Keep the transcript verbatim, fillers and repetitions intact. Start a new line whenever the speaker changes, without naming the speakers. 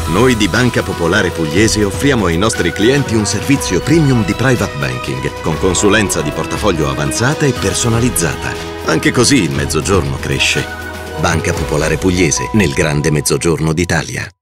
Noi di Banca Popolare Pugliese offriamo ai nostri clienti un servizio premium di private banking, con consulenza di portafoglio avanzata e personalizzata. Anche così il Mezzogiorno cresce. Banca Popolare Pugliese, nel grande Mezzogiorno d'Italia.